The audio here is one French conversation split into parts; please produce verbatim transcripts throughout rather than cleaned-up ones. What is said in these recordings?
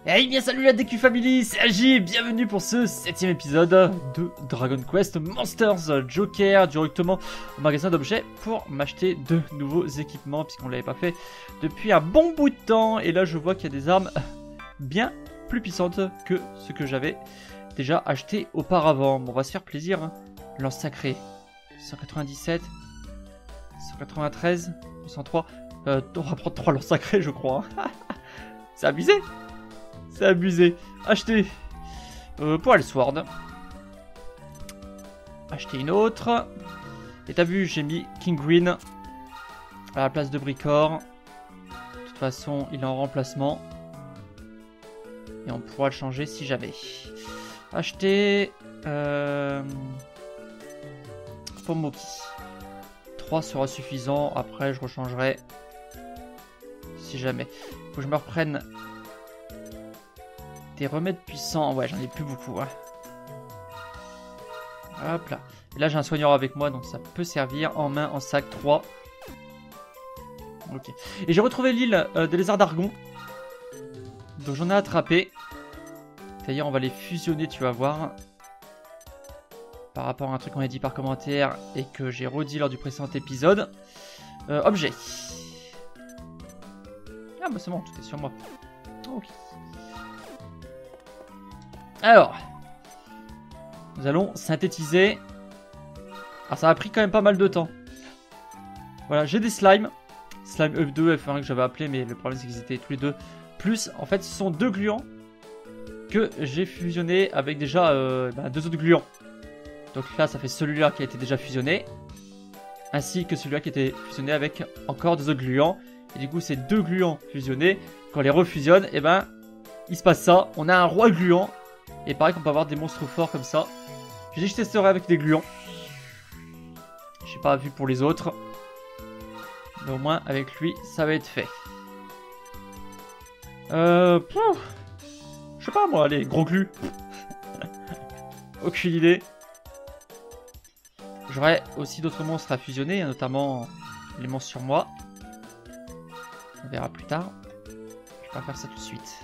Hey bien salut la D Q Family, c'est Agi, bienvenue pour ce septième épisode de Dragon Quest Monsters Joker, directement au magasin d'objets pour m'acheter de nouveaux équipements puisqu'on ne l'avait pas fait depuis un bon bout de temps. Et là je vois qu'il y a des armes bien plus puissantes que ce que j'avais déjà acheté auparavant. Bon, on va se faire plaisir, hein. Lance sacré, cent quatre-vingt-dix-sept, cent quatre-vingt-treize, cent trois, euh, on va prendre trois lances sacrés je crois. C'est abusé. C'est abusé. Acheter. Euh, pour Elsword. Acheter une autre. Et t'as vu, j'ai mis King Green à la place de Bricor. De toute façon, il est en remplacement. Et on pourra le changer si jamais. Acheter. Euh... Pour Moki. trois sera suffisant. Après, je rechangerai. Si jamais. Faut que je me reprenne. Des remèdes puissants, ouais j'en ai plus beaucoup. Hein. Hop là. Et là j'ai un soigneur avec moi donc ça peut servir en main, en sac trois. Ok. Et j'ai retrouvé l'île euh, des lézards d'Argon. Donc j'en ai attrapé. D'ailleurs on va les fusionner, tu vas voir. Par rapport à un truc qu'on a dit par commentaire et que j'ai redit lors du précédent épisode. Euh, objet. Ah bah c'est bon, tout est sur moi. Ok. Alors, nous allons synthétiser. Alors ça a pris quand même pas mal de temps. Voilà, j'ai des slimes. Slime F deux, F un que j'avais appelé, mais le problème c'est qu'ils étaient tous les deux. Plus, en fait, ce sont deux gluants que j'ai fusionnés avec déjà euh, bah, deux autres gluants. Donc là, ça fait celui-là qui a été déjà fusionné. Ainsi que celui-là qui a été fusionné avec encore deux autres gluants. Et du coup, ces deux gluants fusionnés, quand on les refusionne, et ben, il se passe ça. On a un roi gluant. Et pareil qu'on peut avoir des monstres forts comme ça. Je dis que je testerai avec des gluants. J'ai pas vu pour les autres. Mais au moins avec lui ça va être fait. Euh... Pouf, je sais pas moi, allez, gros glu. Aucune idée. J'aurais aussi d'autres monstres à fusionner, notamment les monstres sur moi. On verra plus tard. Je vais pas faire ça tout de suite.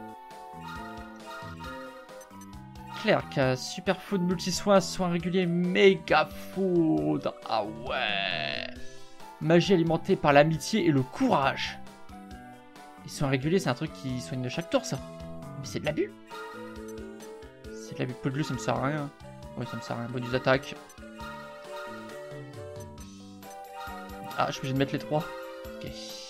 Clerc, superfood, multi-soins, soins réguliers, méga food. Ah ouais. Magie alimentée par l'amitié et le courage. Les soins réguliers, c'est un truc qui soigne de chaque tour, ça. Mais c'est de l'abus. C'est de l'abus. Peu de glu, ça me sert à rien. Oui, ça me sert à rien. Bonus d'attaque. Ah, je suis obligé de mettre les trois. Ok.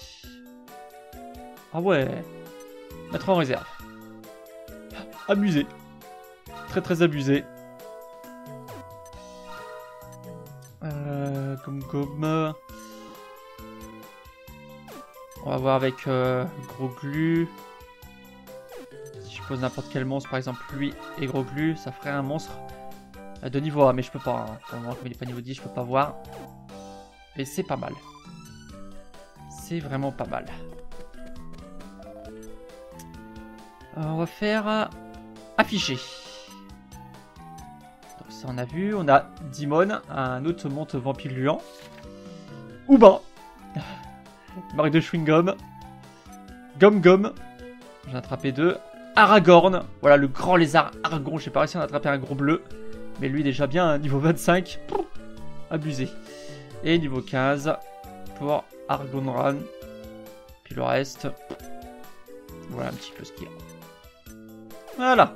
Ah ouais. Mettre en réserve. Abusé. Très très abusé. Euh, comme comme. On va voir avec euh, gros glu. Si je pose n'importe quel monstre, par exemple lui et gros glu, ça ferait un monstre de niveau A, mais je peux pas. Hein. Pour le moment, comme il n'est pas niveau dix, je peux pas voir. Mais c'est pas mal. C'est vraiment pas mal. Euh, on va faire euh, afficher. Ça on a vu, on a Dimon, un autre monte vampire gluant. Ouba, marque de chewing gum. Gum gum, j'en ai attrapé deux. Aragorn, voilà le grand lézard Argon, j'ai pas réussi à en attraper un gros bleu. Mais lui déjà bien, niveau vingt-cinq, pouf, abusé. Et niveau quinze pour Argonran. Puis le reste, voilà un petit peu ce qu'il y a. Voilà.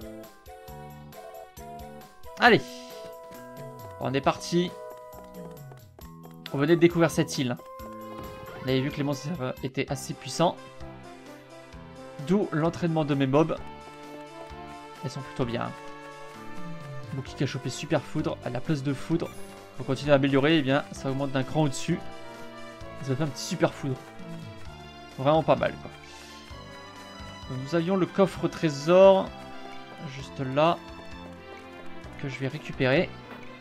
Allez. On est parti. On venait de découvrir cette île. On avait vu que les monstres étaient assez puissants. D'où l'entraînement de mes mobs. Elles sont plutôt bien. Moki qui a chopé super foudre à la place de foudre. Pour continuer à améliorer, et eh bien ça augmente d'un cran au-dessus. Ça fait un petit super foudre. Vraiment pas mal quoi. Donc, nous avions le coffre trésor. Juste là. Que je vais récupérer.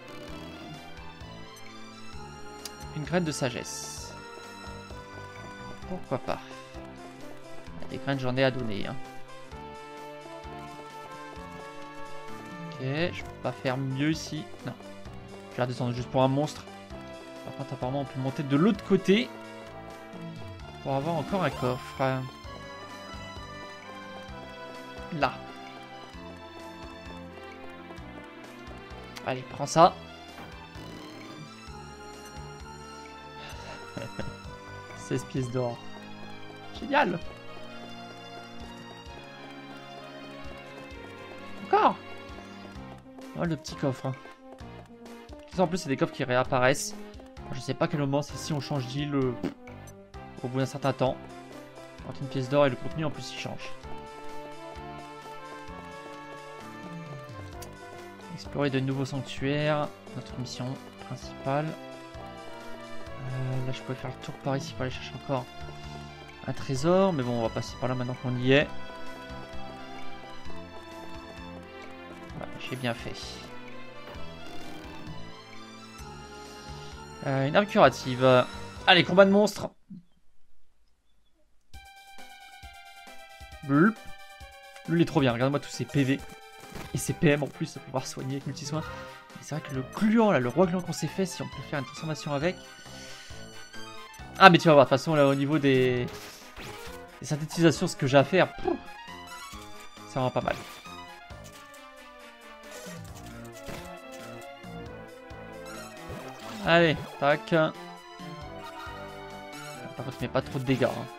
Une graine de sagesse. Pourquoi pas. Des graines j'en ai à donner. Hein. Ok, je peux pas faire mieux ici. Non. Je vais redescendre juste pour un monstre. Par contre apparemment on peut monter de l'autre côté. Pour avoir encore un coffre. Là. Allez, prends ça. seize pièces d'or. Génial. Encore. Oh, le petit coffre. Hein. En plus, c'est des coffres qui réapparaissent. Je sais pas à quel moment, c'est si on change d'île euh, au bout d'un certain temps. Entre une pièce d'or et le contenu, en plus, il change. Explorer de nouveaux sanctuaires. Notre mission principale. Euh, là, je pourrais faire le tour par ici pour aller chercher encore un trésor. Mais bon, on va passer par là maintenant qu'on y est. Voilà, j'ai bien fait. Euh, une arme curative. Allez, combat de monstres. Lui, il est trop bien. Regarde-moi tous ces P V. Et ces P M en plus, pour pouvoir soigner avec multi-soins. C'est vrai que le gluant, là, le roi gluant qu'on s'est fait, si on peut faire une transformation avec. Ah, mais tu vas voir, de toute façon, là, au niveau des, des synthétisations, ce que j'ai à faire, c'est vraiment pas mal. Allez, tac. Par contre, il met pas trop de dégâts. Hein.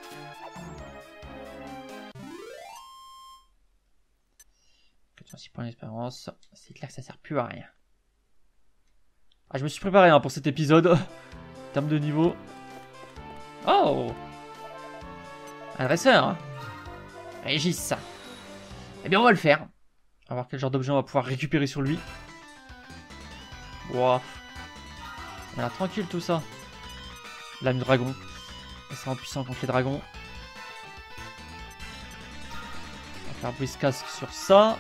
six points d'expérience. C'est clair que ça sert plus à rien. Ah, je me suis préparé hein, pour cet épisode. En termes de niveau. Oh, un dresseur. Hein. Régis. Eh bien, on va le faire. On va voir quel genre d'objet on va pouvoir récupérer sur lui. Wow. On a l'air tranquille tout ça. Lame du dragon. Ça sera puissant contre les dragons. On va faire brise casque sur ça.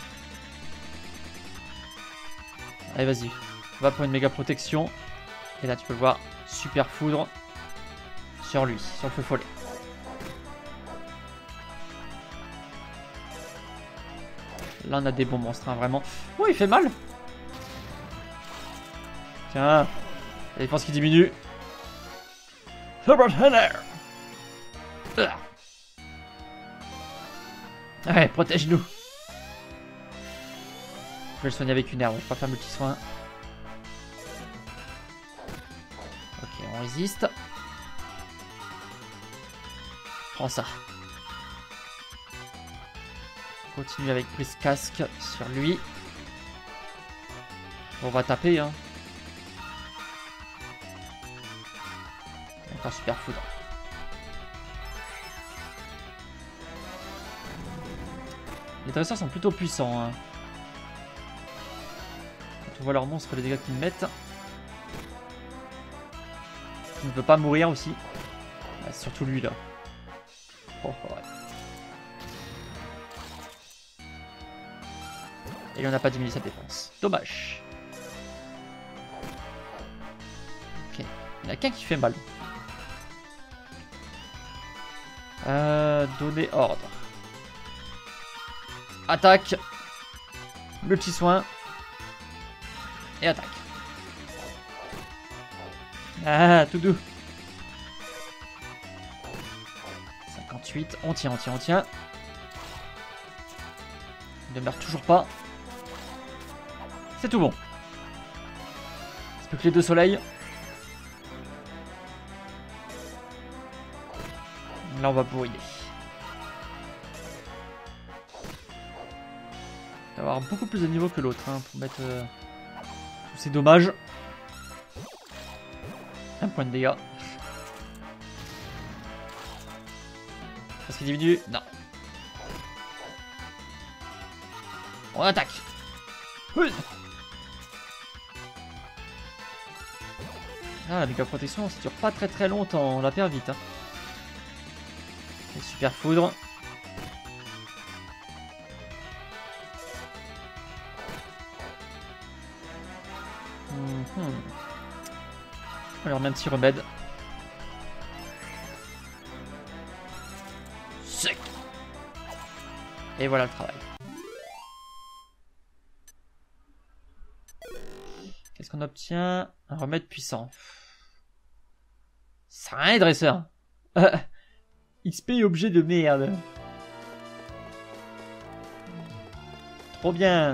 Allez, vas-y. Va pour une méga protection. Et là, tu peux le voir. Super foudre. Sur lui. Sur le feu follet. Là, on a des bons monstres, hein, vraiment. Oh, il fait mal. Tiens. La défense qui diminue. Ouais, protège-nous. Je vais le soigner avec une herbe, je vais pas faire multi-soin. Ok, on résiste. Prends ça. Continue avec prise casque sur lui. On va taper, hein. Encore super foudre. Les dresseurs sont plutôt puissants, hein. On voit leurs monstres, les dégâts qu'ils mettent. Il ne veut pas mourir aussi. Ah, surtout lui là. Oh, ouais. Et il n'en a pas diminué sa défense. Dommage. Ok. Il n'y en a qu'un qui fait mal. Euh, donner ordre. Attaque. Multi-soin. Et attaque. Ah, tout doux. cinquante-huit. On tient, on tient, on tient. Il ne meurt toujours pas. C'est tout bon. C'est plus que les deux soleils. Là, on va brûler. Il va avoir beaucoup plus de niveau que l'autre hein, pour mettre euh, tous ces dommages. Un point de dégâts. Est-ce qu'il diminue? Non. On attaque. Oui. Ah, la méga protection, ça dure pas très très longtemps. On la perd vite. Hein. Et super foudre. Mm-hmm. On leur met un petit remède. Sec. Et voilà le travail. Qu'est-ce qu'on obtient? Un remède puissant. Ça rien, dresseur. Euh, X P objet de merde. Trop bien.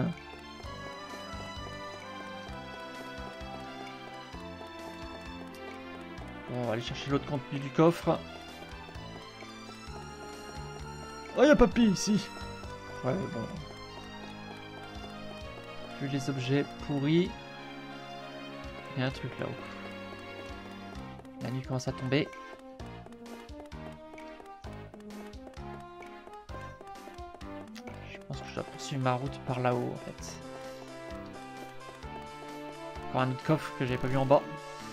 Bon, on va aller chercher l'autre contenu du coffre. Oh, y'a papy ici. Ouais, bon. Plus les objets pourris. Il y a un truc là-haut. La nuit commence à tomber. Je pense que je dois poursuivre ma route par là-haut en fait. Encore un autre coffre que j'avais pas vu en bas.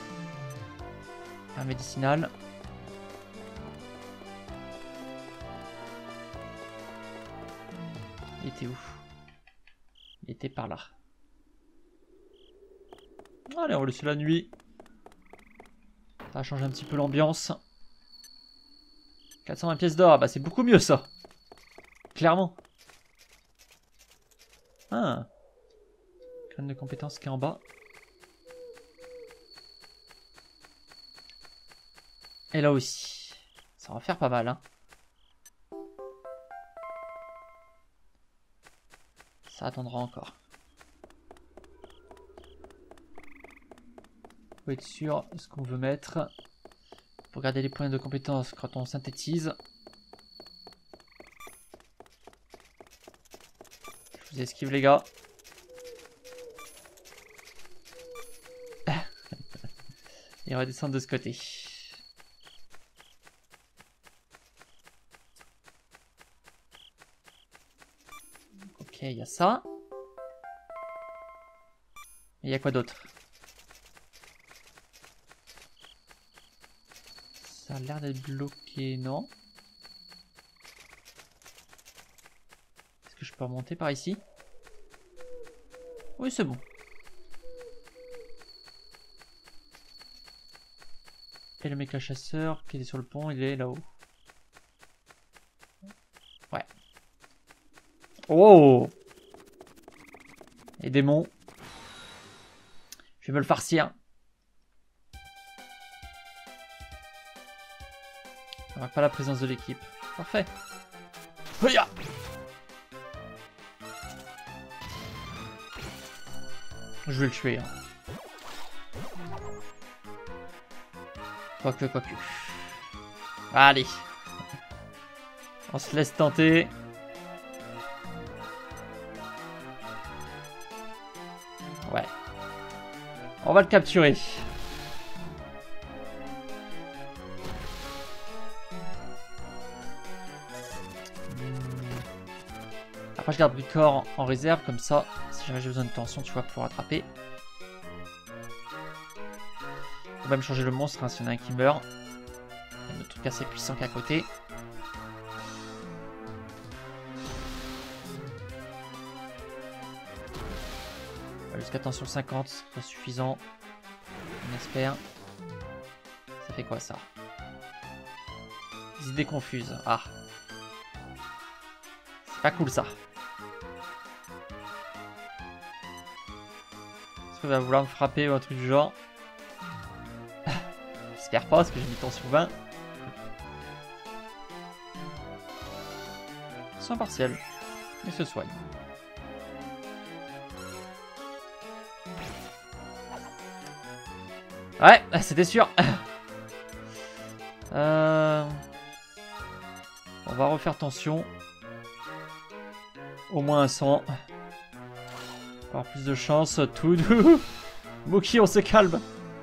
Un médicinal. Il était où? Il était par là. Allez, on va laisser la nuit. Ça va changer un petit peu l'ambiance. quatre cent vingt pièces d'or, bah c'est beaucoup mieux ça. Clairement. Ah. Crâne de compétence qui est en bas. Et là aussi. Ça va faire pas mal, hein. Ça attendra encore. Faut être sûr de ce qu'on veut mettre. Pour garder les points de compétence quand on synthétise. Je vous esquive les gars. Et on va descendre de ce côté. Ok, il y a ça. Et il y a quoi d'autre? Ça a l'air d'être bloqué, non? Est-ce que je peux remonter par ici? Oui, c'est bon. Et le méca chasseur qui est sur le pont, il est là-haut. Ouais. Oh! Et démon. Je vais me le farcir. On n'a pas la présence de l'équipe. Parfait. Hiya! Je vais le tuer. Hein. Quoique, quoique. Allez. On se laisse tenter. Ouais. On va le capturer. Après je garde Bricor en réserve comme ça. Si jamais j'ai besoin de tension, tu vois, pour rattraper. Faut même changer le monstre hein, s'il y en a un qui meurt. Il y a un autre truc assez puissant qu'à côté. Jusqu'à tension cinquante, c'est pas suffisant. On espère. Ça fait quoi ça? Des idées confuses. Ah. C'est pas cool ça. Est-ce qu'il va vouloir me frapper ou un truc du genre? J'espère pas parce que j'ai mis tension vingt. Soin partiel. Il se soigne. Ouais, c'était sûr. euh... On va refaire tension. Au moins un cent. Pour avoir plus de chance. Tout doux. Moki, on se calme.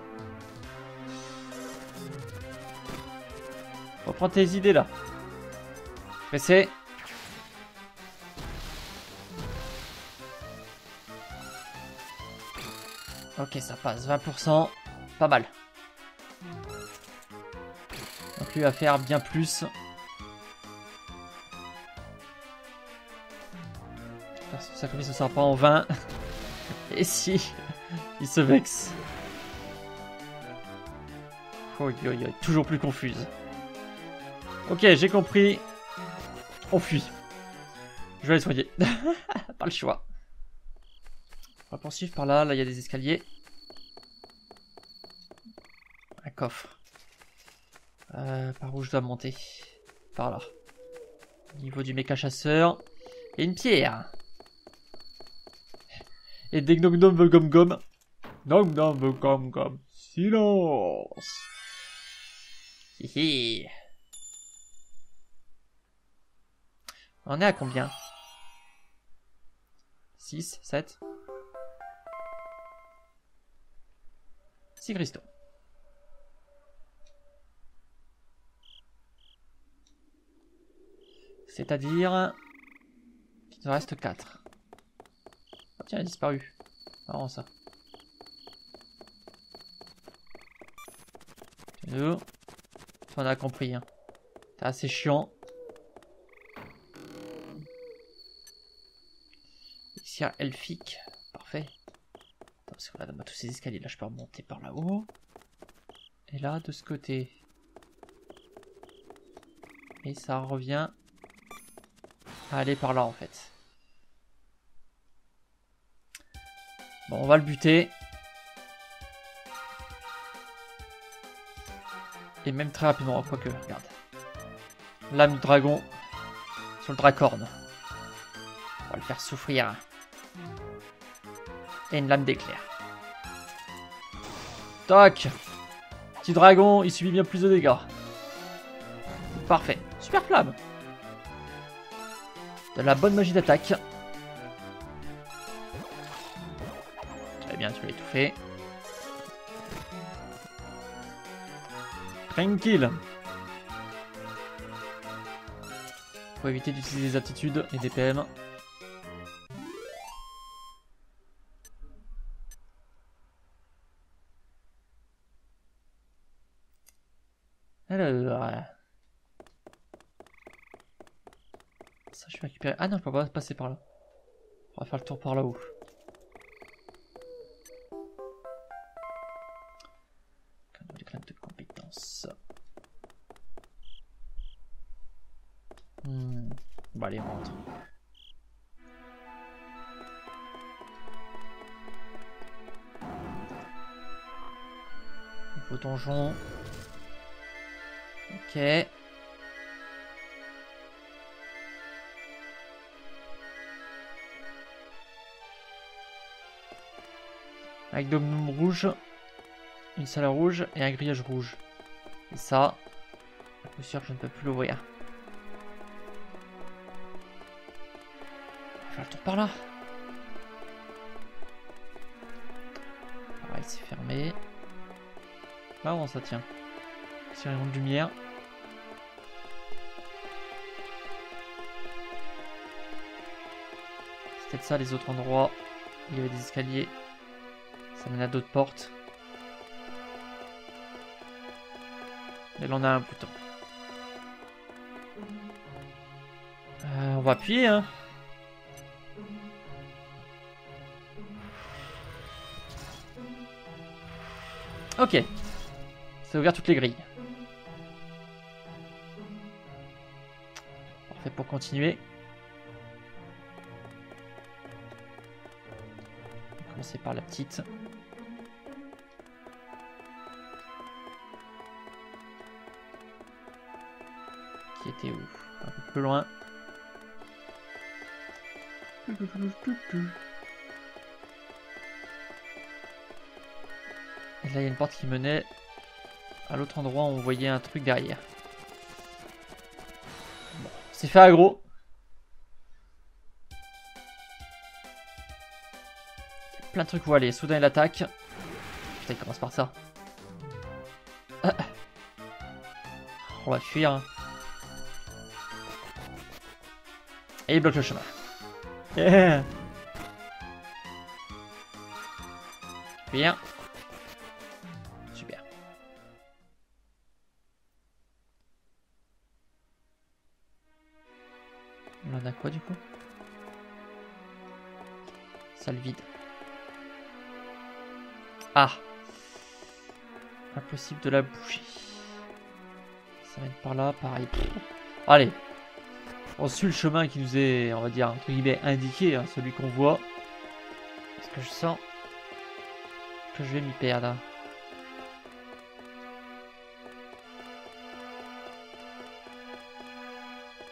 Reprends tes idées là. Pressé. Ok, ça passe. vingt pour cent. Pas mal. Donc lui va faire bien plus. Ça comme il ne sera pas en vingt. Et si il se vexe. Oh, oh, oh, toujours plus confuse. Ok, j'ai compris. On fuit. Je vais aller soigner. Pas le choix. On va poursuivre par là. Là, il y a des escaliers. Un coffre. Euh, par où je dois monter? Par là. Au niveau du méca chasseur. Et une pierre. Et des gnome gnome veulent gomme gomme. Gnome gnome veut gomme gomme. Silence. Hihi. On est à combien? six, sept. six cristaux. C'est-à-dire qu'il nous reste quatre. Oh, tiens, il a disparu. Marrant ça. Nous. On a compris. Hein. C'est assez chiant. Ici, elfique. Parfait. Attends, parce que là, dans tous ces escaliers, là, je peux remonter par là-haut. Et là, de ce côté. Et ça revient à aller par là, en fait. Bon, on va le buter. Et même très rapidement, quoique, regarde. Lame du dragon sur le dracorne. On va le faire souffrir. Et une lame d'éclair. Toc. Petit dragon, il subit bien plus de dégâts. Parfait. Super flamme. De la bonne magie d'attaque. Très bien, tu l'as étouffé. Tranquille. Faut éviter d'utiliser des aptitudes et des P M. Alors... Ça, je vais récupérer... Ah non, je peux pas passer par là. On va faire le tour par là-haut. Les clans de compétences. Hmm. Bon, allez, on rentre. Nouveau donjon. Ok. Avec deux gnome rouge, une salle rouge et un grillage rouge. Et ça, je suis sûr que je ne peux plus l'ouvrir. On va faire le tour par là. Pareil, c'est fermé. Là où ça tient. Petit rayon de lumière. C'est peut-être ça les autres endroits. Il y avait des escaliers. Ça mène à d'autres portes. Et là on a un bouton. Euh, on va appuyer hein. Ok. Ça a ouvert toutes les grilles. Parfait pour continuer. On va commencer par la petite. Qui était où? Un peu plus loin. Et là il y a une porte qui menait à l'autre endroit où on voyait un truc derrière. Bon, c'est fait aggro. Plein de trucs où aller. Soudain il attaque. Putain il commence par ça. Ah. On va fuir. Hein. Et il bloque le chemin. Yeah. Bien. Super. On a quoi du coup? Salle vide. Ah. Impossible de la bouger. Ça mène par là, pareil. Allez. On suit le chemin qui nous est, on va dire, entre guillemets, indiqué, hein, celui qu'on voit. Parce que je sens que je vais m'y perdre.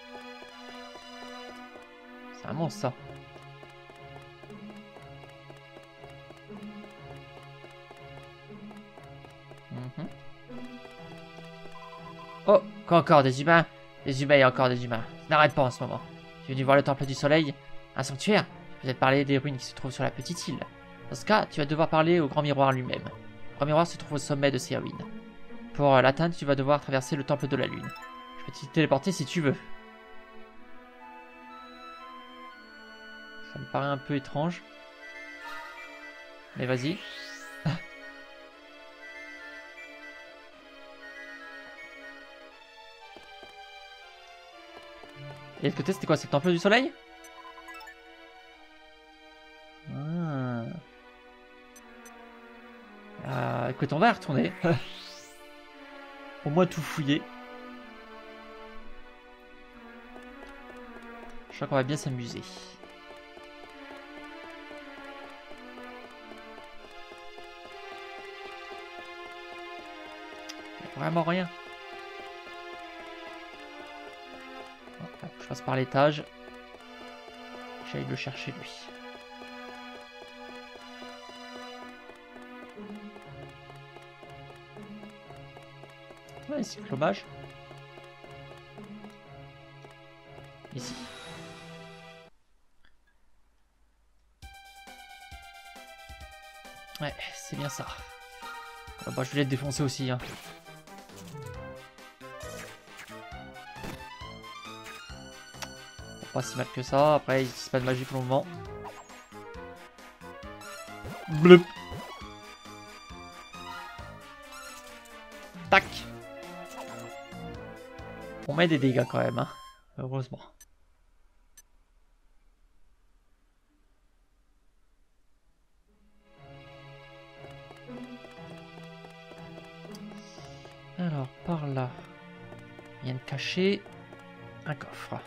C'est un monstre, ça. Oh, quoi encore des humains? Des humains et encore des humains. Ça n'arrête pas en ce moment. Tu es venu voir le temple du soleil? Un sanctuaire? Peut-être parler des ruines qui se trouvent sur la petite île. Dans ce cas, tu vas devoir parler au grand miroir lui-même. Le grand miroir se trouve au sommet de ces ruines. Pour euh, l'atteindre, tu vas devoir traverser le temple de la lune. Je peux t'y téléporter si tu veux. Ça me paraît un peu étrange. Mais vas-y. Et de côté, c'était quoi? C'est le temple du soleil? Ah. Euh, écoute, on va y retourner. Au moins tout fouiller. Je crois qu'on va bien s'amuser. Vraiment rien. Je passe par l'étage. J'aille le chercher lui. Ouais, c'est dommage. Ici. Ouais, c'est bien ça. Ah bah, je vais les défoncer aussi. Hein. Pas si mal que ça. Après, il se passe pas de magie pour le moment. Bleu. Tac. On met des dégâts quand même, hein. Heureusement. Alors, par là. Rien de caché. Un coffre.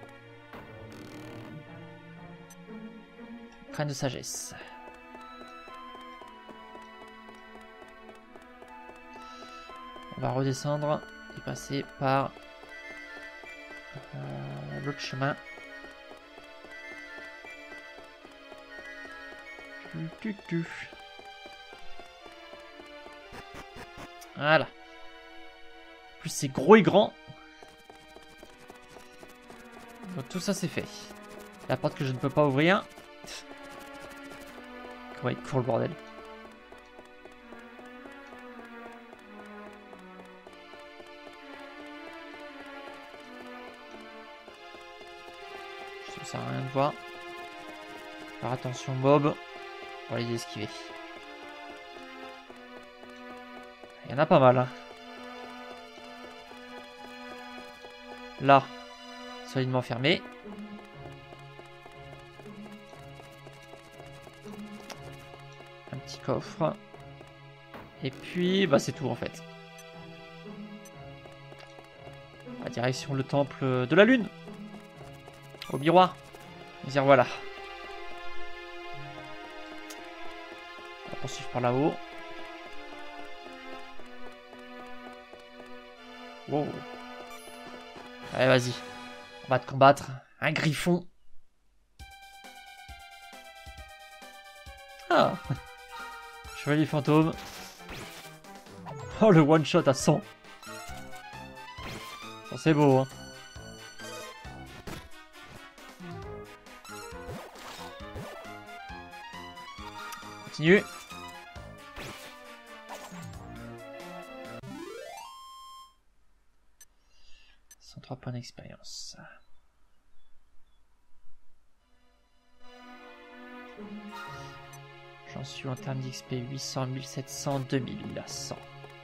Crâne de sagesse. On va redescendre et passer par euh, l'autre chemin. Tu, tu, tu. Voilà. En plus c'est gros et grand. Donc tout ça c'est fait. La porte que je ne peux pas ouvrir. Comment il court le bordel. Ça sert à rien de voir. Faire attention Bob. On va les esquiver. Il y en a pas mal. Hein. Là. Solidement fermé. Un petit coffre. Et puis, bah c'est tout en fait. La direction le temple de la lune. Au miroir. Et dire voilà. On va poursuivre par là-haut. Wow. Allez, vas-y. On va te combattre. Un griffon. Ah. Chevalier fantôme. Oh, le one shot à cent. Ça, c'est beau, hein. Continue. cent trois points d'expérience. J'en suis en termes d'X P huit cents, mille sept cents, deux mille cent.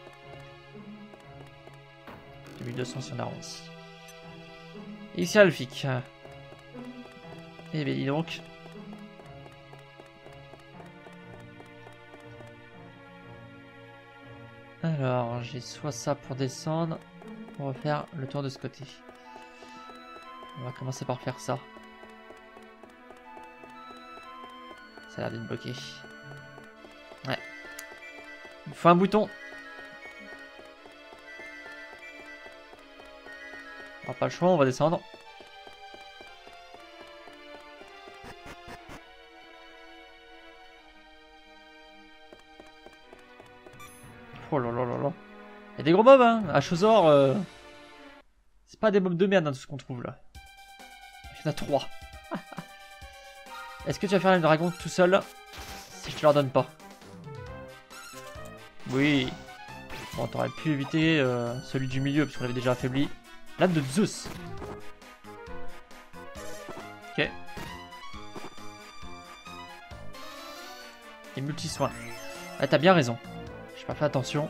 deux mille deux cents si on arrondit. Ici Alphic. Eh bien dis donc. Alors j'ai soit ça pour descendre. On va faire le tour de ce côté. On va commencer par faire ça. Ça a l'air d'être bloqué. Ouais. Il faut un bouton. On n'a pas le choix, on va descendre. Oh là là là là. Il y a des gros mobs, hein. Hachosaur, euh, pas des mobs de merde, hein, tout ce qu'on trouve là. Il y en a trois. Est-ce que tu vas faire le dragon tout seul? Si je te leur donne pas. Oui. Bon, t'aurais pu éviter euh, celui du milieu, parce qu'on l'avait déjà affaibli. L'âme de Zeus. Ok. Et multi-soins. Ah, t'as bien raison. J'ai pas fait attention.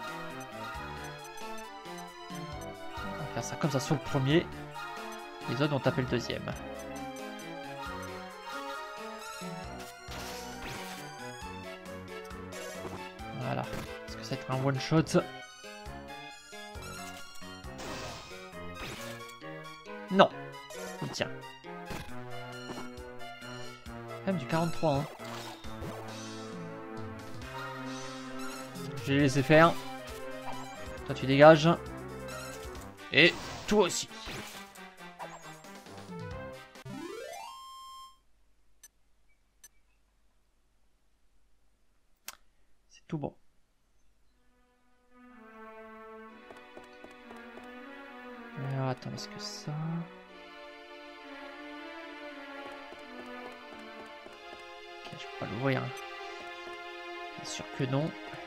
On va faire ça comme ça sur le premier. Les autres vont taper le deuxième. Voilà. Est-ce que ça va être un one shot? Non. Tiens. Quand même du quarante-trois. Hein. Je vais les laisser faire. Toi tu dégages. Et toi aussi. C'est tout bon. Alors attends, est-ce que ça... Ok, je peux pas l'ouvrir. Bien sûr que non.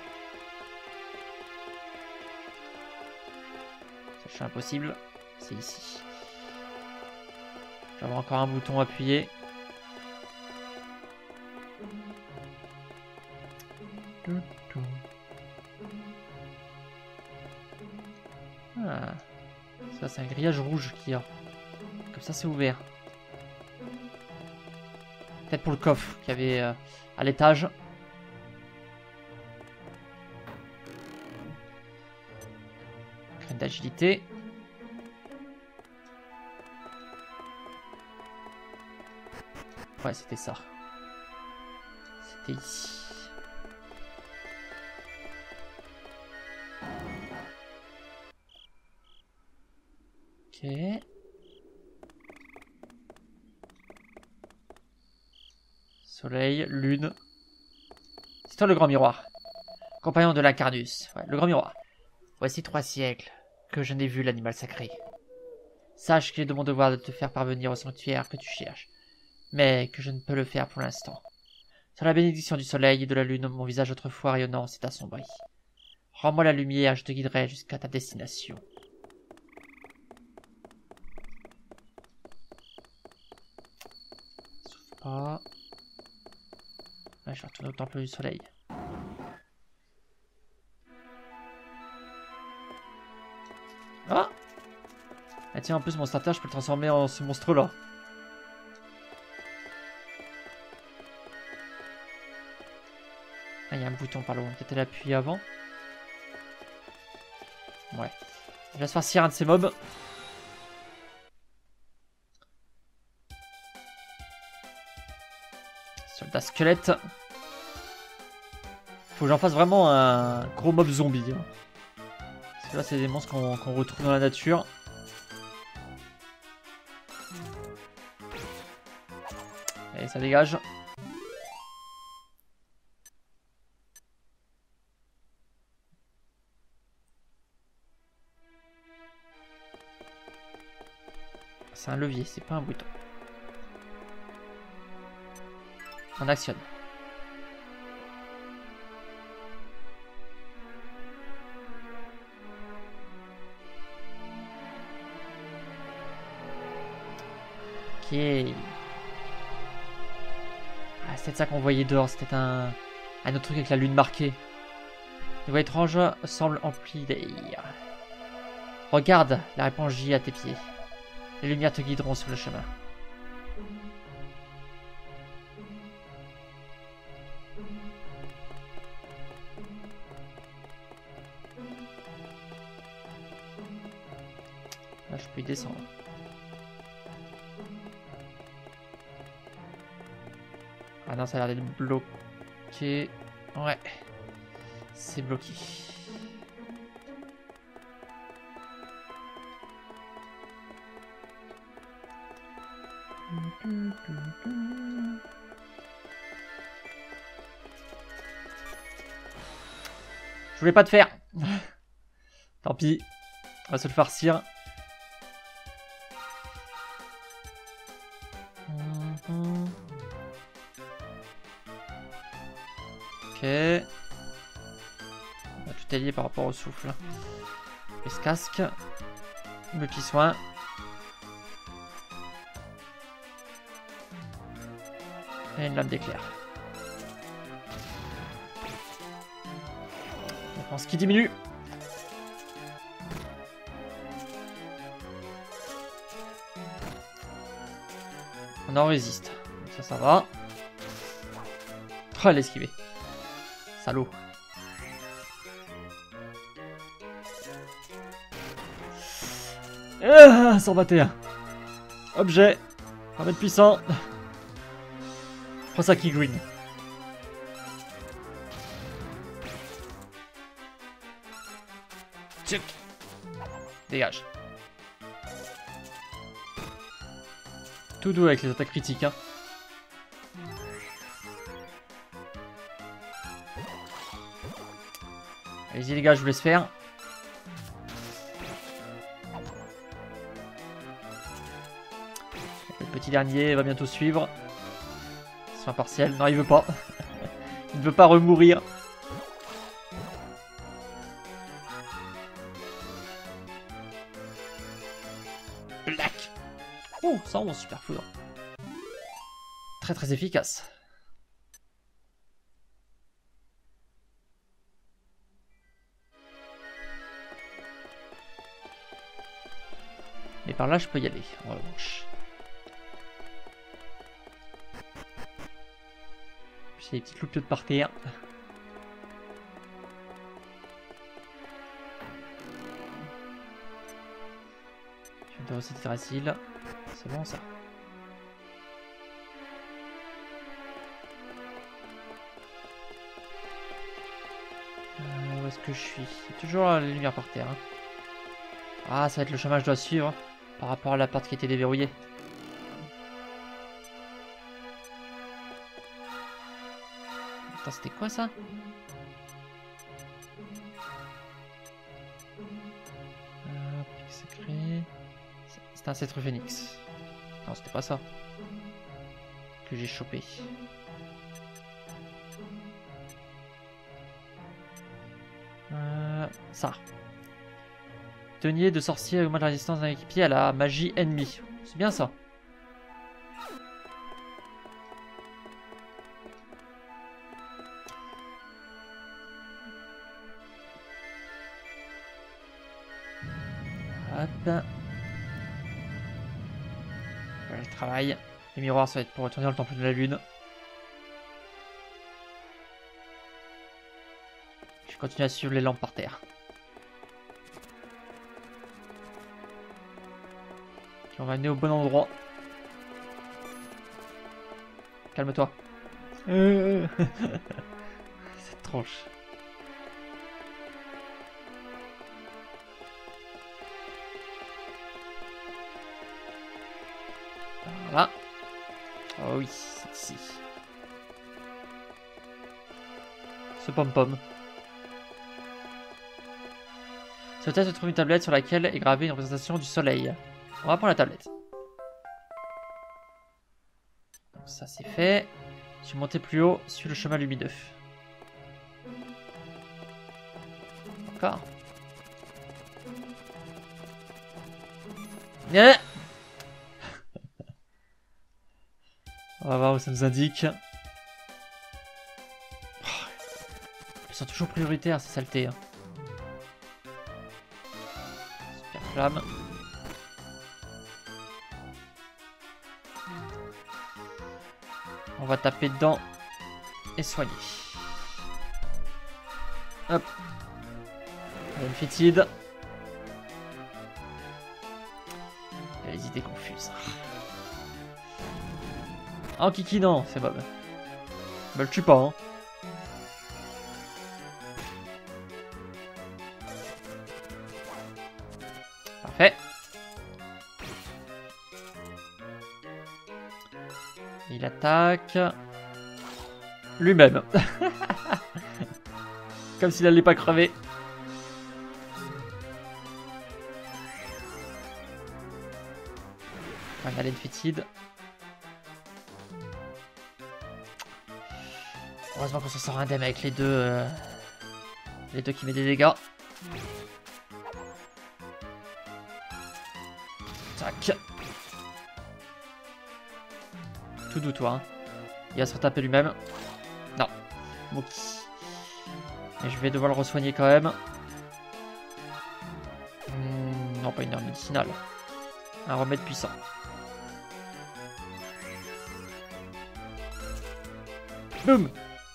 C'est impossible. C'est ici. Je vais avoir encore un bouton appuyé. Ah. Ça c'est un grillage rouge qu'il y a. Comme ça c'est ouvert. Peut-être pour le coffre qu'il y avait euh, à l'étage. Graine d'agilité. Ouais, c'était ça. C'était ici. Ok. Soleil, lune. C'est toi le grand miroir. Compagnon de l'Incarnus. Ouais, le grand miroir. Voici trois siècles que je n'ai vu l'animal sacré. Sache qu'il est de mon devoir de te faire parvenir au sanctuaire que tu cherches, mais que je ne peux le faire pour l'instant. Sur la bénédiction du soleil et de la lune, mon visage autrefois rayonnant s'est assombri. Rends-moi la lumière, je te guiderai jusqu'à ta destination. Souffle pas. Ouais, je vais retourner au temple du soleil. Ah! Ah tiens, en plus mon starter, je peux le transformer en ce monstre-là. Ah, il y a un bouton par là, on peut-être l'appuyer avant. Ouais. Je vais se farcir un de ces mobs. Soldat squelette. Faut que j'en fasse vraiment un gros mob zombie. Hein. Parce que là, c'est des monstres qu'on qu'on retrouve dans la nature. Allez, ça dégage. C'est un levier, c'est pas un bouton. On actionne. Ok. Ah, c'était ça qu'on voyait dehors, c'était un... un autre truc avec la lune marquée. Les voies étranges semblent emplies d'air. Regarde, la réponse gît à tes pieds. Les lumières te guideront sur le chemin. Là, je peux y descendre. Ah non, ça a l'air d'être bloqué. Ouais. C'est bloqué. Je voulais pas te faire. Tant pis. On va se le farcir. Ok. On va tout allier par rapport au souffle. Ce casque. Le petit soin. Et une lame d'éclair. Défense qui diminue. On en résiste. Ça, ça va. Oh, elle a esquivé. Salaud. Ah, cent vingt et un. Objet. Remède puissant. Prends ça, Key Green. Tchic. Dégage. Tout doux avec les attaques critiques. Hein. Allez-y les gars, je vous laisse faire. Le petit dernier va bientôt suivre. Soin partiel. Non, il veut pas. Il ne veut pas remourir. Black. Oh, ça on super foudre. Très très efficace. Mais par là je peux y aller en revanche. J'ai des petites loupiottes par terre. Je vais aussi facile. C'est bon ça. Euh, où est-ce que je suis? Il y a toujours la lumière par terre. Hein. Ah, ça va être le chemin que je dois suivre par rapport à la porte qui a été déverrouillée. Attends, c'était quoi ça? euh, Secret. C'était un cèdre phénix. Non, c'était pas ça que j'ai chopé. Euh, ça. Denier de sorcier augmente la résistance d'un équipier à la magie ennemie. C'est bien ça. Hop. Voilà le travail. Les miroirs, ça va être pour retourner dans le temple de la lune. Je continue à suivre les lampes par terre. On va aller au bon endroit. Calme-toi. Euh... Cette tronche. Voilà. Oh oui, c'est ici. Ce pom-pom. Sur le test, se trouve une tablette sur laquelle est gravée une représentation du soleil. On va prendre la tablette. Donc ça c'est fait. Je suis monté plus haut sur le chemin lumineux. Encore. Yeah. On va voir où ça nous indique. Oh, ils sont toujours prioritaires ces saletés. Hein. Super flamme. On va taper dedans et soigner. Hop. Il y a une fétide. Il y a les idées confuses. Oh Kiki non, c'est Bob. Bah le tue pas hein. Parfait. Il attaque lui-même. Comme s'il allait pas crever. Un haleine fétide. Heureusement qu'on s'en sort indemne avec les deux... Euh... Les deux qui mettent des dégâts. Tac. Tout doux toi. Hein. Il va se retaper lui-même. Non. Ok. Et je vais devoir le re-soigner quand même. Hmm, non, pas une heure médicinale. Un remède puissant. Boum.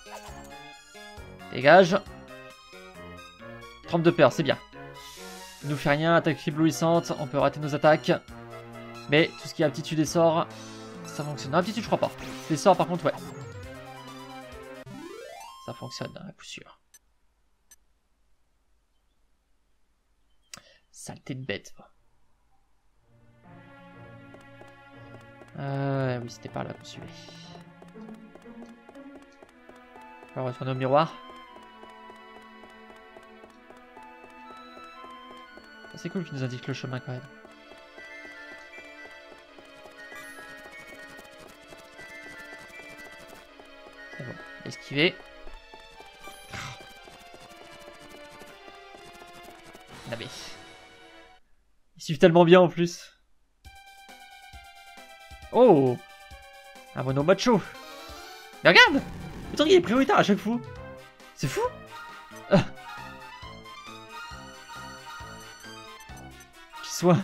Dégage. trente de peur, c'est bien. Il nous fait rien, attaque éblouissante, on peut rater nos attaques. Mais tout ce qui est aptitude et sort, ça fonctionne. Non, aptitude, je crois pas. Les sorts, par contre, ouais. Ça fonctionne, à coup sûr. Saleté de bête. Euh, oui, c'était par là qu'on suivait. On va retourner au miroir. C'est cool qu'il nous indique le chemin quand même. C'est bon, esquiver. Ah mais... Il suit tellement bien en plus. Oh, un mono macho. Mais regarde, le truc il est prioritaire à chaque fois. C'est fou. Ah. Qu'il soit.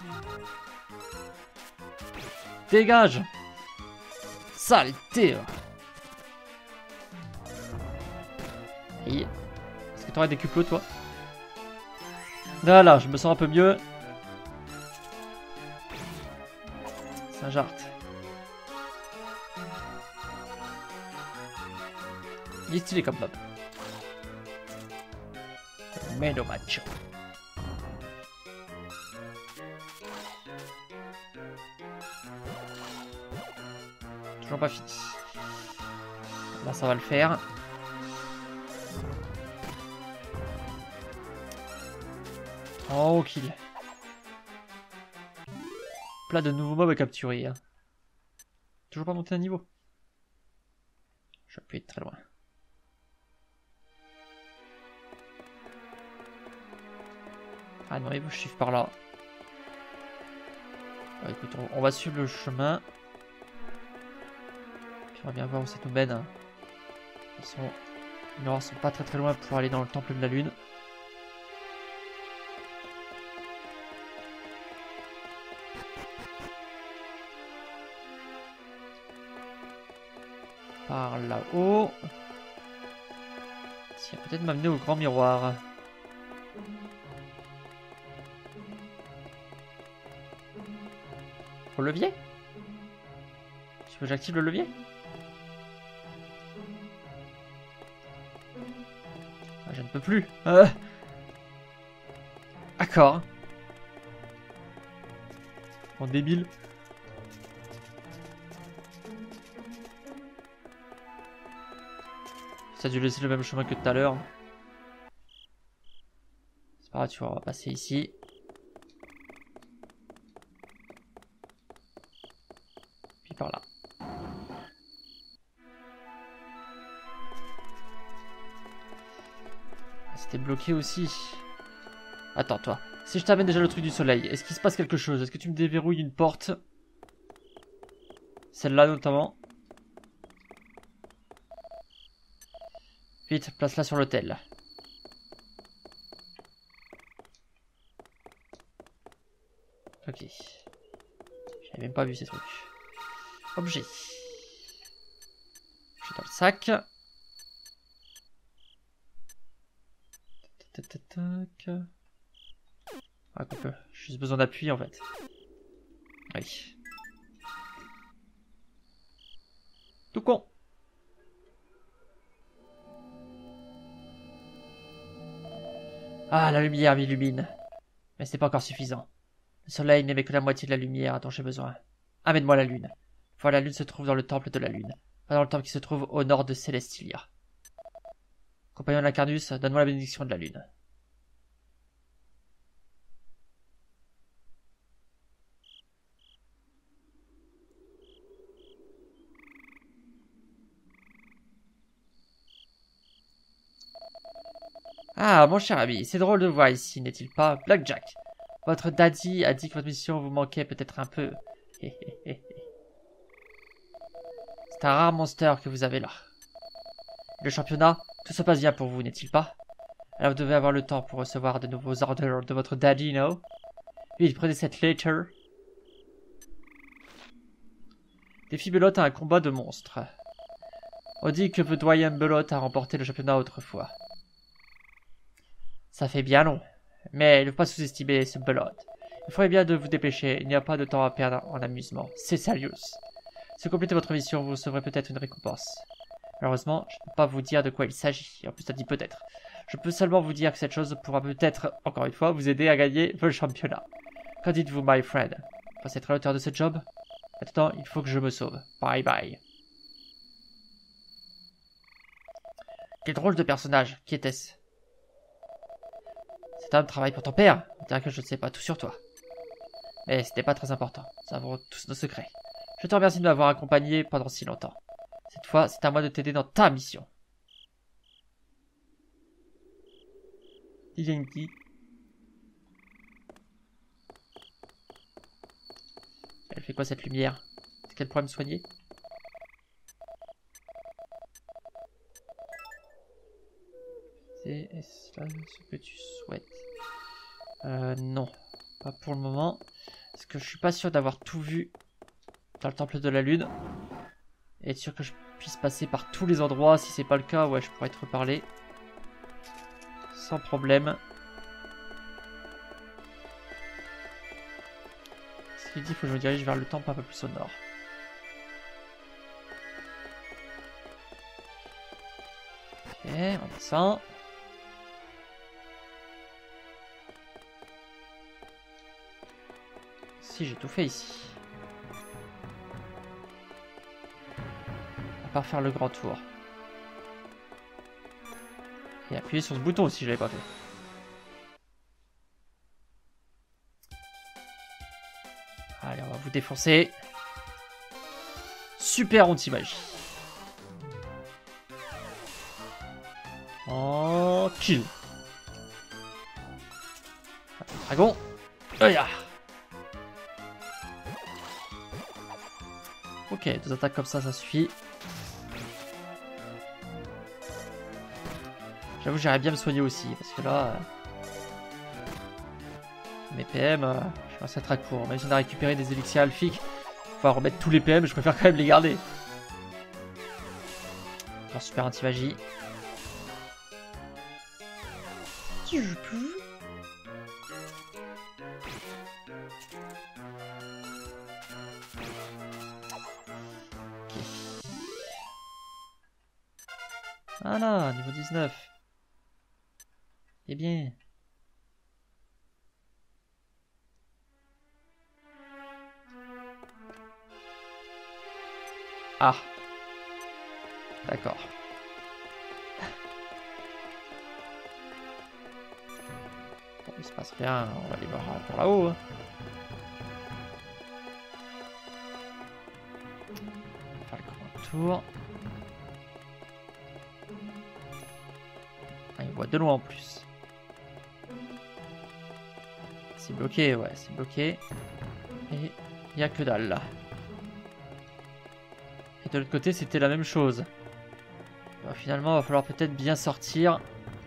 Dégage. Saleté. Aïe. Est-ce que t'aurais des cuplots toi? Voilà, je me sens un peu mieux. Saint-Jart. Il est stylé comme mob. Meno macho. Toujours pas fini. Là ça va le faire. Oh kill. Plein de nouveaux mobs à capturer. Hein. Toujours pas monté un niveau. Je peux être très loin. Ah non, il faut suivre par là. Bah, écoute, on, on va suivre le chemin. Puis on va bien voir où ça nous mène. Hein. De toute façon, les miroirs sont pas très très loin pour aller dans le temple de la lune. Par là-haut. Ça va peut-être m'amener au grand miroir. Au levier? Tu veux que j'active le levier? Ah, je ne peux plus. Euh... D'accord. En débile. Ça a dû laisser le même chemin que tout à l'heure. C'est pas grave, tu vois, on va passer ici. Puis par là. C'était bloqué aussi. Attends, toi. Si je t'amène déjà le truc du soleil, est-ce qu'il se passe quelque chose? Est-ce que tu me déverrouilles une porte? Celle-là notamment. Vite, place-la sur l'autel. Ok. J'avais même pas vu ces trucs. Objet. Je suis dans le sac. Tac, tac, tac. Ah, coupe. J'ai juste besoin d'appui en fait. Oui. Tout con. Ah, la lumière m'illumine. Mais c'est pas encore suffisant. Le soleil n'émet que la moitié de la lumière dont j'ai besoin. Amène-moi la lune. Voilà, la lune se trouve dans le temple de la lune. Pas dans le temple qui se trouve au nord de Célestilia. Compagnon de l'Incarnus, donne-moi la bénédiction de la lune. Ah, mon cher ami, c'est drôle de voir ici, n'est-il pas? Blackjack. Votre daddy a dit que votre mission vous manquait peut-être un peu. C'est un rare monster que vous avez là. Le championnat, tout se passe bien pour vous, n'est-il pas? Alors vous devez avoir le temps pour recevoir de nouveaux ordres de votre daddy, non? Vite, prenez cette letter. Défi Belote à un combat de monstres. On dit que Doyen Belote a remporté le championnat autrefois. Ça fait bien long. Mais il ne faut pas sous-estimer ce Belote. Il faudrait bien de vous dépêcher, il n'y a pas de temps à perdre en amusement. C'est sérieux. Si vous complétez votre mission, vous recevrez peut-être une récompense. Malheureusement, je ne peux pas vous dire de quoi il s'agit. En plus, ça dit peut-être. Je peux seulement vous dire que cette chose pourra peut-être, encore une fois, vous aider à gagner le championnat. Qu'en dites-vous, my friend? Vous pensez être à la hauteur de ce job? Maintenant, il faut que je me sauve. Bye bye. Quel drôle de personnage. Qui était-ce? Cet homme travaille pour ton père. On dirait que je ne sais pas tout sur toi. Mais ce n'est pas très important. Nous avons tous nos secrets. Je te remercie de m'avoir accompagné pendant si longtemps. Cette fois, c'est à moi de t'aider dans ta mission. Yankee. Elle fait quoi cette lumière? Est-ce qu'elle pourrait me soigner? C'est ce que tu souhaites? Euh, non. Pas pour le moment. Parce que je suis pas sûr d'avoir tout vu dans le temple de la lune. Et être sûr que je puisse passer par tous les endroits. Si c'est pas le cas, ouais, je pourrais te reparler. Sans problème. Ce qu'il dit, il faut que je me dirige vers le temple un peu plus au nord. Ok, on descend. Si, j'ai tout fait ici. À part faire le grand tour. Et appuyer sur ce bouton si je l'avais pas fait. Allez, on va vous défoncer. Super anti-magie. Oh, kill. Dragon. Oh, yeah. Ok, deux attaques comme ça, ça suffit. J'avoue, j'irais bien me soigner aussi, parce que là... Euh... Mes P M, euh, je pense que ça très court. Même si on a récupéré des élixirs alphiques, faut remettre tous les P M, je préfère quand même les garder. Alors, super anti-magie. Voilà, niveau dix-neuf. Eh bien. Ah. D'accord. Bon, il se passe rien, on va aller voir par là-haut. Hein. On va faire le grand tour. Ah, il voit de loin en plus. C'est bloqué, ouais, c'est bloqué. Et il n'y a que dalle là. Et de l'autre côté, c'était la même chose. Alors, finalement, il va falloir peut-être bien sortir.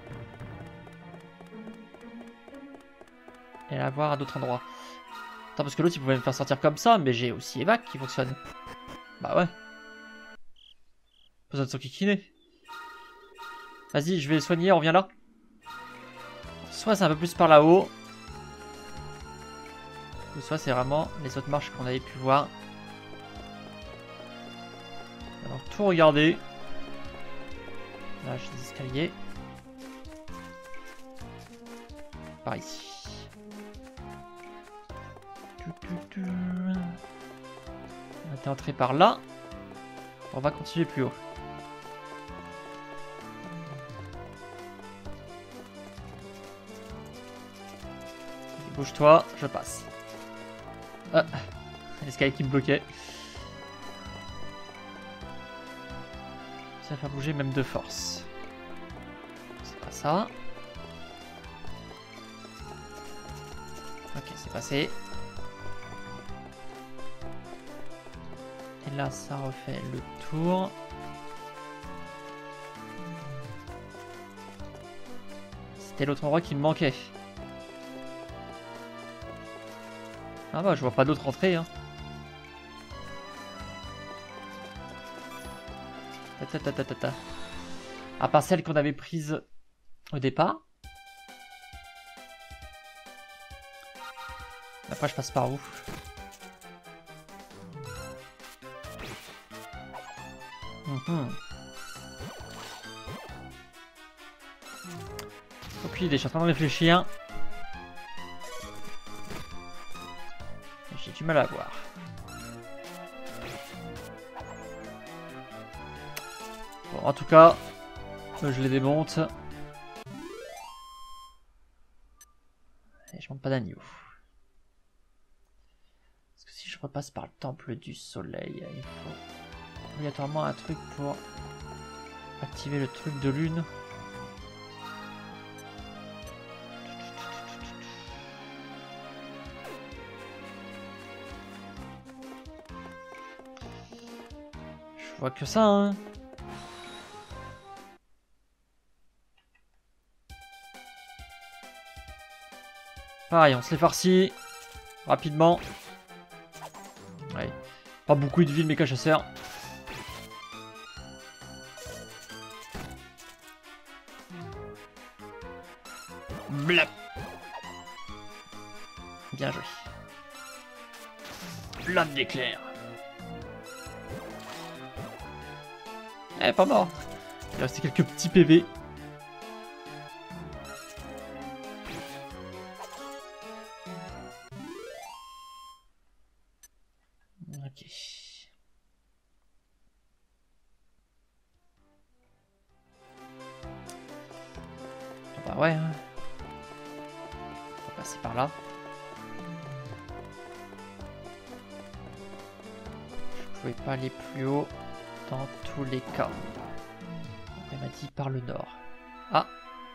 Et la voir à d'autres endroits. Attends, parce que l'autre, il pouvait me faire sortir comme ça, mais j'ai aussi Evac qui fonctionne. Bah ouais. Besoin de son kikiné. Vas-y, je vais le soigner, on revient là. Soit c'est un peu plus par là-haut. Ou soit c'est vraiment les autres marches qu'on avait pu voir. Alors tout regarder. Là j'ai des escaliers. Par ici. On était entré par là. On va continuer plus haut. Bouge-toi, je passe. Ah, l'escalier qui me bloquait. Ça va faire bouger même de force. C'est pas ça. Ok, c'est passé. Et là, ça refait le tour. C'était l'autre endroit qui me manquait. Ah bah, je vois pas d'autre entrée. Hein. Ta, ta, ta, ta, ta. À part celle qu'on avait prise au départ. Après, je passe par où? Mmh. Aucune idée, je suis en train de réfléchir. J'ai du mal à voir. Bon, en tout cas, je les démonte. Et je monte pas d'un niveau. Parce que si je repasse par le temple du soleil, il faut obligatoirement un truc pour activer le truc de lune. Je vois que ça, hein. Pareil, on se les farcit rapidement. Ouais. Pas beaucoup de vie de méca chasseurs. Blap. Bien joué. Flamme d'éclair. Eh, pas mort. Il restait quelques petits P V. Ok. Bah ouais. On va passer par là. Je pouvais pas aller plus haut dans tous les cas. Elle m'a dit par le nord. Ah.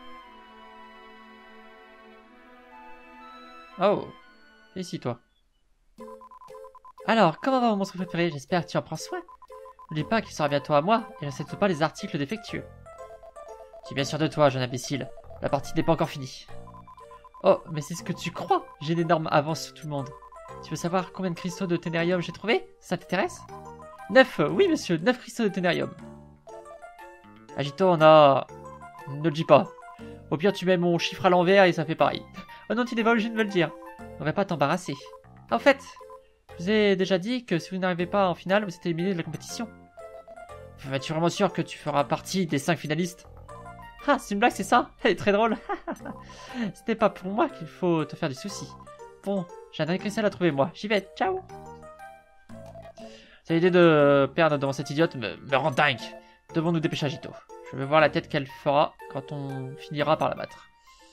Oh. Et ici toi. Alors, comment va mon monstre préféré? J'espère que tu en prends soin. N'oublie pas qu'il sera bientôt à moi et n'accepte pas les articles défectueux. Tu es bien sûr de toi, jeune imbécile. La partie n'est pas encore finie. Oh, mais c'est ce que tu crois. J'ai une énorme avance sur tout le monde. Tu veux savoir combien de cristaux de ténérium j'ai trouvé? Ça t'intéresse? Neuf, oui monsieur, neuf cristaux de ténérium. Agito, on a... Ne le dis pas. Au pire, tu mets mon chiffre à l'envers et ça fait pareil. Oh non, tu n'es pas obligé de me le dire. On va pas t'embarrasser. En fait, je vous ai déjà dit que si vous n'arrivez pas en finale, vous êtes éliminé de la compétition. Es-tu vraiment sûr que tu feras partie des cinq finalistes? Ah, c'est une blague, c'est ça? Elle est très drôle. C'était pas pour moi qu'il faut te faire des soucis. Bon, j'ai un dernier cristal à trouver, moi. J'y vais, ciao. Cette idée de perdre devant cette idiote me, me rend dingue. Devons nous dépêcher, Agito. Je veux voir la tête qu'elle fera quand on finira par la battre.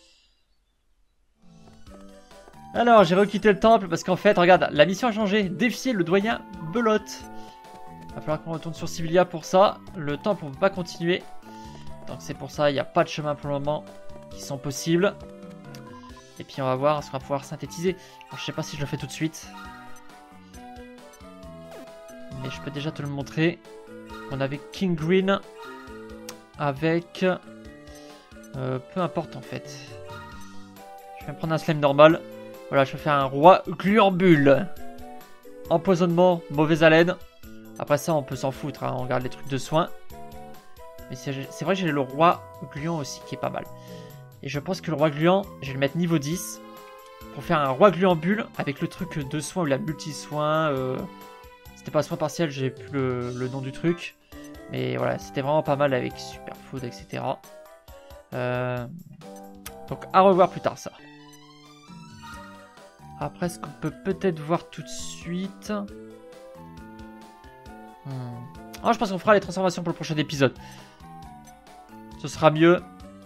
Alors, j'ai requitté le temple parce qu'en fait, regarde, la mission a changé. Défier le doyen Belote. Il va falloir qu'on retourne sur Sylvia pour ça. Le temple, on ne peut pas continuer. Donc c'est pour ça, il n'y a pas de chemin pour le moment qui sont possibles. Et puis on va voir ce qu'on va pouvoir synthétiser. Alors, je sais pas si je le fais tout de suite. Mais je peux déjà te le montrer. On avait King Green avec... Euh, peu importe en fait. Je vais me prendre un slime normal. Voilà, je vais faire un roi gluambule. Empoisonnement, mauvaise haleine. Après ça, on peut s'en foutre, hein. On regarde les trucs de soins. Mais c'est vrai que j'ai le roi gluant aussi qui est pas mal. Et je pense que le roi gluant, je vais le mettre niveau dix. Pour faire un roi gluambule avec le truc de soin ou la multi-soin. Euh, c'était pas soin partiel, j'ai plus le, le nom du truc. Mais voilà, c'était vraiment pas mal avec Superfood, et cetera. Euh, donc à revoir plus tard ça. Après, ce qu'on peut peut-être voir tout de suite... Hmm. Oh, je pense qu'on fera les transformations pour le prochain épisode. Ce sera mieux.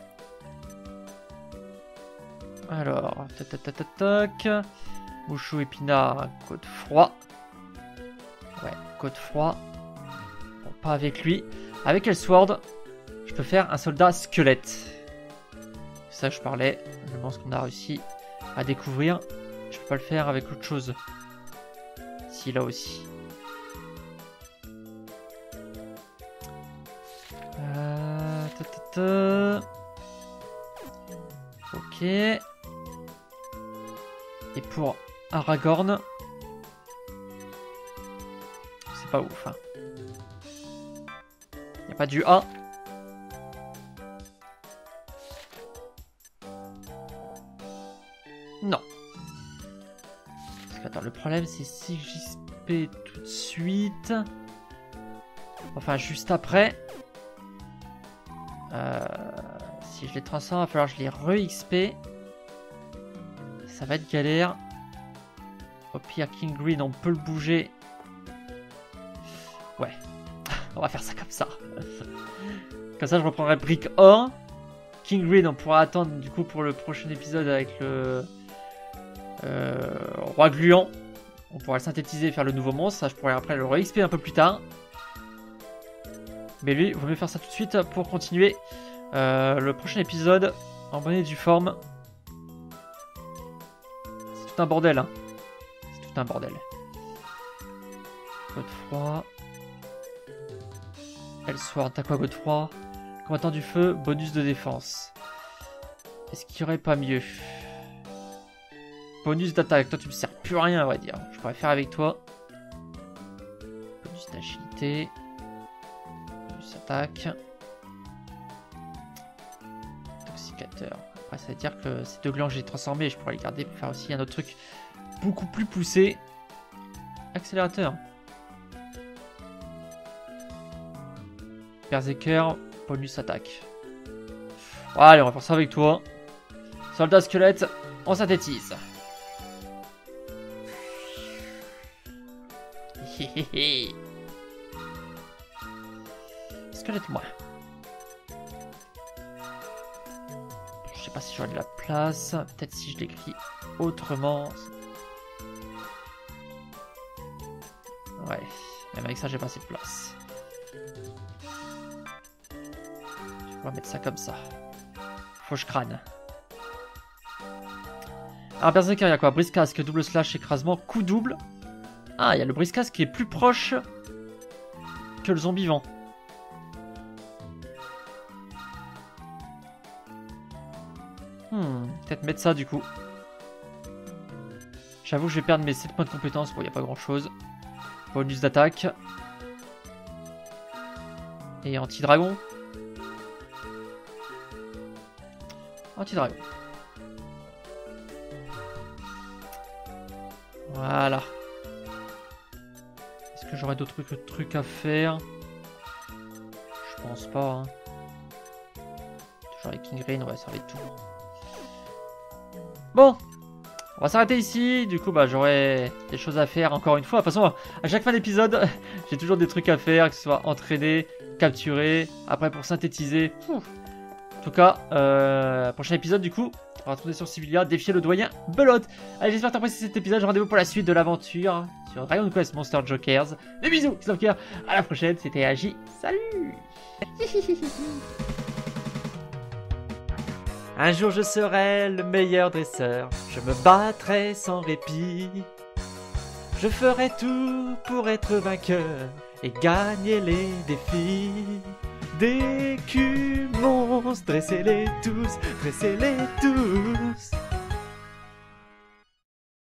Alors, tac tac tac tac tac. Mouchou Épinard, code froid. Ouais, code froid. Bon, pas avec lui. Avec Elsword, je peux faire un soldat squelette. Ça, je parlais. Je pense qu'on a réussi à découvrir. Je peux pas le faire avec autre chose. Si, là aussi. Euh, ta, ta, ta. Ok. Et pour Aragorn, c'est pas ouf. Hein. Y a pas du A. Non. Parce que, attends, le problème c'est si j'X P tout de suite. Enfin, juste après. Euh, si je les transforme, il va falloir que je les re-X P. Ça va être galère. Au pire, King Green, on peut le bouger. Ouais. On va faire ça comme ça. Comme ça, je reprendrai Brick Or. King Green, on pourra attendre du coup pour le prochain épisode avec le euh, Roi Gluant. On pourra le synthétiser et faire le nouveau monstre. Ça, je pourrais après le re-X P un peu plus tard. Mais lui, il vaut mieux faire ça tout de suite pour continuer euh, le prochain épisode en bonne et due forme. C'est tout un bordel. Hein. C'est tout un bordel. Godefroy. Elsword, t'as quoi Godefroy? Combattant du feu, bonus de défense. Est-ce qu'il n'y aurait pas mieux? Bonus d'attaque. Toi, tu me sers plus à rien, on va dire. Je pourrais faire avec toi. Bonus d'agilité. Bonus attaque. Toxicateur. Après, ça veut dire que ces deux glands, j'ai transformé. Je pourrais les garder pour faire aussi un autre truc beaucoup plus poussé. Accélérateur. Berserker, bonus attaque. Allez, on va faire ça avec toi. Soldat squelette, on synthétise. Squelette, moi. Je sais pas si j'aurai de la place. Peut-être si je l'écris autrement. Ouais, même avec ça, j'ai pas assez de place. On va mettre ça comme ça. Fauche crâne. Alors, Berserker, il y a quoi? Brise casque, double slash, écrasement, coup double. Ah, il y a le brise casque qui est plus proche que le zombie vent. Hmm, peut-être mettre ça du coup. J'avoue que je vais perdre mes sept points de compétence. Bon, il n'y a pas grand chose. Bonus d'attaque. Et anti-dragon. Anti-dragon. Voilà. Est-ce que j'aurais d'autres trucs, trucs à faire? Je pense pas. Hein. Toujours avec King Green, ouais, ça va être tout. Bon. On va s'arrêter ici. Du coup, bah, j'aurai des choses à faire encore une fois. De toute façon, à chaque fin d'épisode, j'ai toujours des trucs à faire, que ce soit entraîner, capturer, après pour synthétiser. Ouf. En tout cas, euh, prochain épisode du coup, on va retourner sur Sibylla, défier le doyen Belote. Allez, j'espère que t'as apprécié cet épisode. Rendez-vous pour la suite de l'aventure sur Dragon Quest Monster Jokers. Des bisous, Xavker. À la prochaine, c'était Agi. Salut. Un jour je serai le meilleur dresseur. Je me battrai sans répit. Je ferai tout pour être vainqueur et gagner les défis. Des culs monstres, dressez-les tous, dressez-les tous.